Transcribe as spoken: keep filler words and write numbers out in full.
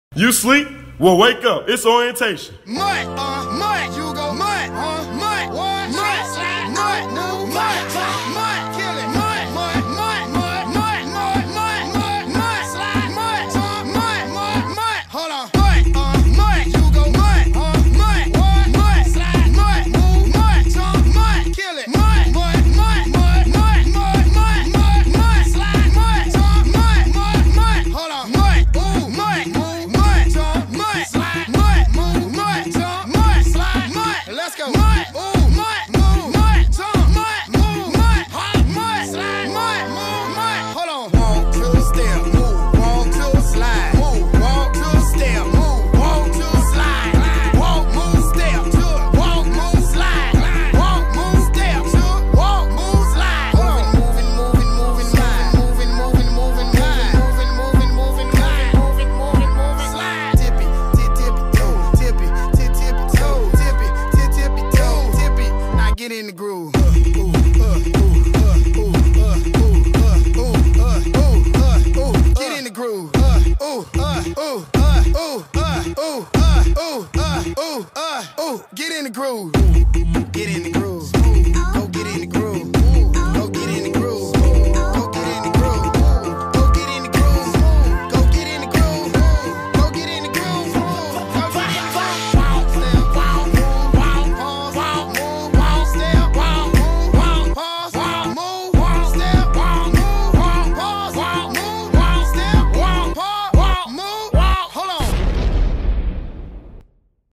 You sleep? Well, wake up. It's orientation. Mud, uh, mud, you go mud, uh, mud, mud, mud, slide, mud, move, mud, mud, kill it, mud, mud, mud, mud, mud, mud, mud, mud, mud, slide, mud, mud, mud, mud, hold on.